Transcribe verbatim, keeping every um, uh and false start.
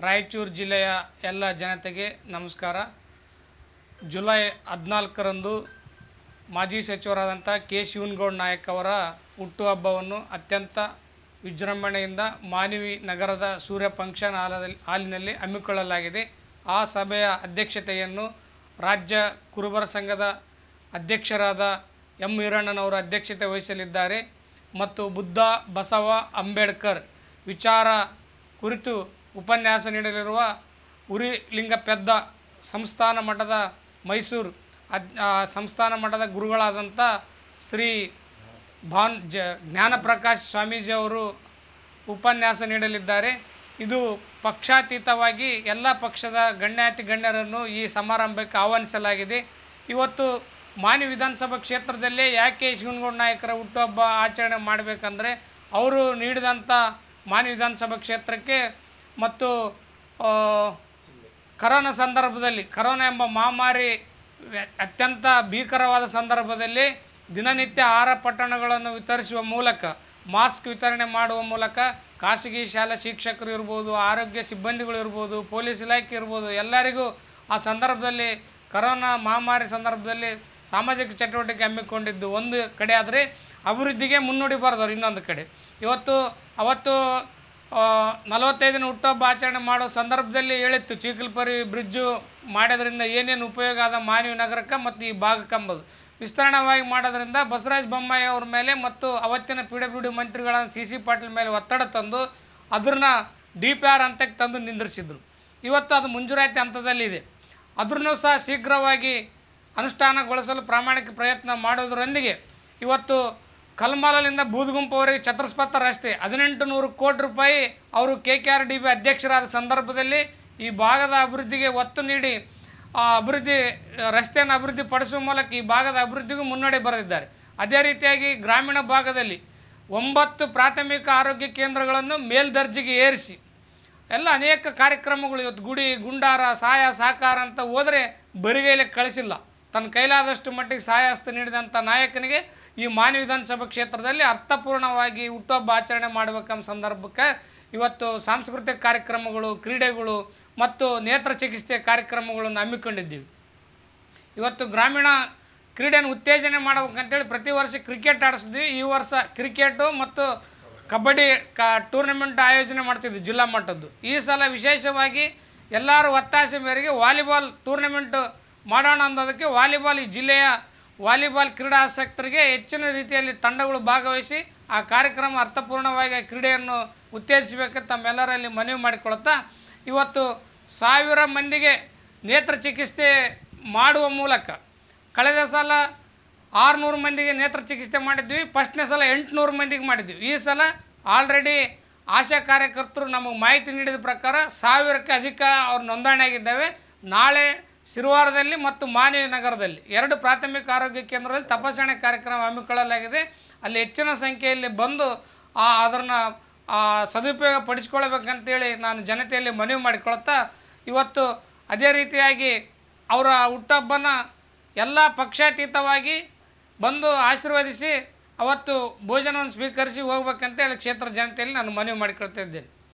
ರಾಯಚೂರು ಜಿಲ್ಲೆಯ ಎಲ್ಲ ಜನತೆಗೆ ನಮಸ್ಕಾರ. ಜುಲೈ ಹದಿನಾಲ್ಕರಂದು ಮಾಜಿ ಸಚಿವರಾದಂಥ ಕೆ ಶಿವನಗೌಡ ನಾಯಕ್ ಅವರ ಹುಟ್ಟುಹಬ್ಬವನ್ನು ಅತ್ಯಂತ ವಿಜೃಂಭಣೆಯಿಂದ ಮಾನವಿ ನಗರದ ಸೂರ್ಯ ಫಂಕ್ಷನ್ ಹಾಲದಲ್ಲಿ ಹಾಲಿನಲ್ಲಿ ಹಮ್ಮಿಕೊಳ್ಳಲಾಗಿದೆ. ಆ ಸಭೆಯ ಅಧ್ಯಕ್ಷತೆಯನ್ನು ರಾಜ್ಯ ಕುರುಬರ ಸಂಘದ ಅಧ್ಯಕ್ಷರಾದ ಎಂ ಈರಣ್ಣನವರು ಅಧ್ಯಕ್ಷತೆ ವಹಿಸಲಿದ್ದಾರೆ ಮತ್ತು ಬುದ್ಧ ಬಸವ ಅಂಬೇಡ್ಕರ್ ವಿಚಾರ ಕುರಿತು ಉಪನ್ಯಾಸ ನೀಡಲಿರುವ ಉರಿಲಿಂಗಪೆದ್ದ ಸಂಸ್ಥಾನ ಮಠದ ಮೈಸೂರು ಅದ್ ಸಂಸ್ಥಾನ ಮಠದ ಗುರುಗಳಾದಂಥ ಶ್ರೀ ಭಾನ್ ಜ ಜ್ಞಾನಪ್ರಕಾಶ್ ಸ್ವಾಮೀಜಿ ಅವರು ಉಪನ್ಯಾಸ ನೀಡಲಿದ್ದಾರೆ. ಇದು ಪಕ್ಷಾತೀತವಾಗಿ ಎಲ್ಲ ಪಕ್ಷದ ಗಣ್ಯಾತಿ ಗಣ್ಯರನ್ನು ಈ ಸಮಾರಂಭಕ್ಕೆ ಆಹ್ವಾನಿಸಲಾಗಿದೆ. ಇವತ್ತು ಮಾನ್ಯ ವಿಧಾನಸಭಾ ಕ್ಷೇತ್ರದಲ್ಲೇ ಯಾಕೆ ಶಿವನಗೌಡ ನಾಯಕರ ಹುಟ್ಟುಹಬ್ಬ ಆಚರಣೆ ಮಾಡಬೇಕಂದ್ರೆ ಅವರು ನೀಡಿದಂಥ ಮಾನ್ಯ ವಿಧಾನಸಭಾ ಕ್ಷೇತ್ರಕ್ಕೆ ಮತ್ತು ಕರೋನಾ ಸಂದರ್ಭದಲ್ಲಿ ಕರೋನಾ ಎಂಬ ಮಹಾಮಾರಿ ಅತ್ಯಂತ ಭೀಕರವಾದ ಸಂದರ್ಭದಲ್ಲಿ ದಿನನಿತ್ಯ ಆಹಾರ ಪಟ್ಟಣಗಳನ್ನು ವಿತರಿಸುವ ಮೂಲಕ ಮಾಸ್ಕ್ ವಿತರಣೆ ಮಾಡುವ ಮೂಲಕ ಖಾಸಗಿ ಶಾಲಾ ಶಿಕ್ಷಕರು ಇರ್ಬೋದು, ಆರೋಗ್ಯ ಸಿಬ್ಬಂದಿಗಳು ಇರ್ಬೋದು, ಪೊಲೀಸ್ ಇಲಾಖೆ ಇರ್ಬೋದು, ಎಲ್ಲರಿಗೂ ಆ ಸಂದರ್ಭದಲ್ಲಿ ಕರೋನಾ ಮಹಾಮಾರಿ ಸಂದರ್ಭದಲ್ಲಿ ಸಾಮಾಜಿಕ ಚಟುವಟಿಕೆ ಹಮ್ಮಿಕೊಂಡಿದ್ದು ಒಂದು ಕಡೆ ಆದರೆ ಅಭಿವೃದ್ಧಿಗೆ ಮುನ್ನುಡಿ ಬರೆದವರು ಇನ್ನೊಂದು ಕಡೆ. ಇವತ್ತು ಅವತ್ತು ನಲವತ್ತೈದನೇ ಹುಟ್ಟುಹಬ್ಬ ಆಚರಣೆ ಮಾಡೋ ಸಂದರ್ಭದಲ್ಲಿ ಹೇಳಿತ್ತು ಚೀಕಲ್ಪರಿ ಬ್ರಿಡ್ಜು ಮಾಡೋದ್ರಿಂದ ಏನೇನು ಉಪಯೋಗ ಆದ ಮಾನವಿ ನಗರಕ್ಕೆ ಮತ್ತು ಈ ಭಾಗಕ್ಕೆ ಅಂಬೋದು ವಿಸ್ತರಣವಾಗಿ ಮಾಡೋದ್ರಿಂದ ಬಸವರಾಜ ಬೊಮ್ಮಾಯಿ ಅವ್ರ ಮೇಲೆ ಮತ್ತು ಅವತ್ತಿನ ಪಿ ಡಬ್ಲ್ಯೂ ಡಿ ಮಂತ್ರಿಗಳಾದ ಸಿ ಸಿ ಪಾಟೀಲ್ ಮೇಲೆ ಒತ್ತಡ ತಂದು ಅದನ್ನ ಡಿ ಪಿ ಆರ್ ಹಂತಕ್ಕೆ ತಂದು ನಿಂದಿರಿಸಿದ್ರು. ಇವತ್ತು ಅದು ಮಂಜೂರಾತಿ ಹಂತದಲ್ಲಿದೆ. ಅದನ್ನು ಸಹ ಶೀಘ್ರವಾಗಿ ಅನುಷ್ಠಾನಗೊಳಿಸಲು ಪ್ರಾಮಾಣಿಕ ಪ್ರಯತ್ನ ಮಾಡೋದರೊಂದಿಗೆ ಇವತ್ತು ಕಲ್ಮಾಲದಿಂದ ಬೂದಗುಂಪವರೆಗೆ ಚತುಷ್ಪಥ ರಸ್ತೆ ಹದಿನೆಂಟು ನೂರು ಕೋಟಿ ರೂಪಾಯಿ ಅವರು K K R D B ಅಧ್ಯಕ್ಷರಾದ ಸಂದರ್ಭದಲ್ಲಿ ಈ ಭಾಗದ ಅಭಿವೃದ್ಧಿಗೆ ಒತ್ತು ನೀಡಿ ಆ ಅಭಿವೃದ್ಧಿ ರಸ್ತೆಯನ್ನು ಅಭಿವೃದ್ಧಿ ಪಡಿಸುವ ಮೂಲಕ ಈ ಭಾಗದ ಅಭಿವೃದ್ಧಿಗೂ ಮುನ್ನಡೆ ಬರೆದಿದ್ದಾರೆ. ಅದೇ ರೀತಿಯಾಗಿ ಗ್ರಾಮೀಣ ಭಾಗದಲ್ಲಿ ಒಂಬತ್ತು ಪ್ರಾಥಮಿಕ ಆರೋಗ್ಯ ಕೇಂದ್ರಗಳನ್ನು ಮೇಲ್ದರ್ಜೆಗೆ ಏರಿಸಿ ಎಲ್ಲ ಅನೇಕ ಕಾರ್ಯಕ್ರಮಗಳು ಇವತ್ತು ಗುಡಿ ಗುಂಡಾರ ಸಹಾಯ ಸಹಕಾರ ಅಂತ ಹೋದರೆ ಬರಿಗೈಲೆ ಕಳಿಸಿಲ್ಲ. ತನ್ನ ಕೈಲಾದಷ್ಟು ಮಟ್ಟಿಗೆ ಸಹಾಯ ಹಸ್ತ ನೀಡಿದಂಥ ನಾಯಕನಿಗೆ ಈ ಮಾನ್ಯ ವಿಧಾನಸಭಾ ಕ್ಷೇತ್ರದಲ್ಲಿ ಅರ್ಥಪೂರ್ಣವಾಗಿ ಹುಟ್ಟುಹಬ್ಬ ಆಚರಣೆ ಮಾಡಬೇಕೆಂಬ ಸಂದರ್ಭಕ್ಕೆ ಇವತ್ತು ಸಾಂಸ್ಕೃತಿಕ ಕಾರ್ಯಕ್ರಮಗಳು, ಕ್ರೀಡೆಗಳು ಮತ್ತು ನೇತ್ರ ಚಿಕಿತ್ಸೆ ಕಾರ್ಯಕ್ರಮಗಳನ್ನು ಹಮ್ಮಿಕೊಂಡಿದ್ದೀವಿ. ಇವತ್ತು ಗ್ರಾಮೀಣ ಕ್ರೀಡೆಯನ್ನು ಉತ್ತೇಜನೆ ಮಾಡಬೇಕಂತೇಳಿ ಪ್ರತಿ ವರ್ಷ ಕ್ರಿಕೆಟ್ ಆಡಿಸಿದ್ವಿ. ಈ ವರ್ಷ ಕ್ರಿಕೆಟು ಮತ್ತು ಕಬಡ್ಡಿ ಕ ಟೂರ್ನಮೆಂಟ್ ಆಯೋಜನೆ ಮಾಡ್ತಿದ್ವಿ ಜಿಲ್ಲಾ ಮಟ್ಟದ್ದು. ಈ ಸಲ ವಿಶೇಷವಾಗಿ ಎಲ್ಲರೂ ಒತ್ತಾಸೆ ಮೇರೆಗೆ ವಾಲಿಬಾಲ್ ಟೂರ್ನಮೆಂಟ್ ಮಾಡೋಣ ಅಂದದಕ್ಕೆ ವಾಲಿಬಾಲ್ ಈ ಜಿಲ್ಲೆಯ ವಾಲಿಬಾಲ್ ಕ್ರೀಡಾಸಕ್ತರಿಗೆ ಹೆಚ್ಚಿನ ರೀತಿಯಲ್ಲಿ ತಂಡಗಳು ಭಾಗವಹಿಸಿ ಆ ಕಾರ್ಯಕ್ರಮ ಅರ್ಥಪೂರ್ಣವಾಗಿ ಕ್ರೀಡೆಯನ್ನು ಉತ್ತೇಜಿಸಬೇಕಂತ ತಮ್ಮೆಲ್ಲರಲ್ಲಿ ಮನವಿ ಮಾಡಿಕೊಳ್ತಾ ಇವತ್ತು ಸಾವಿರ ಮಂದಿಗೆ ನೇತ್ರ ಚಿಕಿತ್ಸೆ ಮಾಡುವ ಮೂಲಕ ಕಳೆದ ಸಲ ಆರುನೂರು ಮಂದಿಗೆ ನೇತ್ರ ಚಿಕಿತ್ಸೆ ಮಾಡಿದ್ವಿ. ಫಸ್ಟ್ನೇ ಸಲ ಎಂಟುನೂರು ಮಂದಿಗೆ ಮಾಡಿದ್ವಿ. ಈ ಸಲ ಆಲ್ರೆಡಿ ಆಶಾ ಕಾರ್ಯಕರ್ತರು ನಮಗೆ ಮಾಹಿತಿ ನೀಡಿದ ಪ್ರಕಾರ ಸಾವಿರಕ್ಕೆ ಅಧಿಕ ಅವ್ರು ನೋಂದಣಿ ಆಗಿದ್ದಾವೆ. ನಾಳೆ ಸಿರುವಾರದಲ್ಲಿ ಮತ್ತು ಮಾನವಿ ನಗರದಲ್ಲಿ ಎರಡು ಪ್ರಾಥಮಿಕ ಆರೋಗ್ಯ ಕೇಂದ್ರದಲ್ಲಿ ತಪಾಸಣೆ ಕಾರ್ಯಕ್ರಮ ಹಮ್ಮಿಕೊಳ್ಳಲಾಗಿದೆ. ಅಲ್ಲಿ ಹೆಚ್ಚಿನ ಸಂಖ್ಯೆಯಲ್ಲಿ ಬಂದು ಅದನ್ನು ಸದುಪಯೋಗ ಪಡಿಸ್ಕೊಳ್ಬೇಕಂತೇಳಿ ನಾನು ಜನತೆಯಲ್ಲಿ ಮನವಿ ಮಾಡಿಕೊಳ್ತಾ ಇವತ್ತು ಅದೇ ರೀತಿಯಾಗಿ ಅವರ ಹುಟ್ಟುಹಬ್ಬನ ಎಲ್ಲ ಪಕ್ಷಾತೀತವಾಗಿ ಬಂದು ಆಶೀರ್ವದಿಸಿ ಅವತ್ತು ಭೋಜನವನ್ನು ಸ್ವೀಕರಿಸಿ ಹೋಗ್ಬೇಕಂತೇಳಿ ಕ್ಷೇತ್ರ ಜನತೆಯಲ್ಲಿ ನಾನು ಮನವಿ ಮಾಡಿಕೊಳ್ತಾ ಇದ್ದೇನೆ.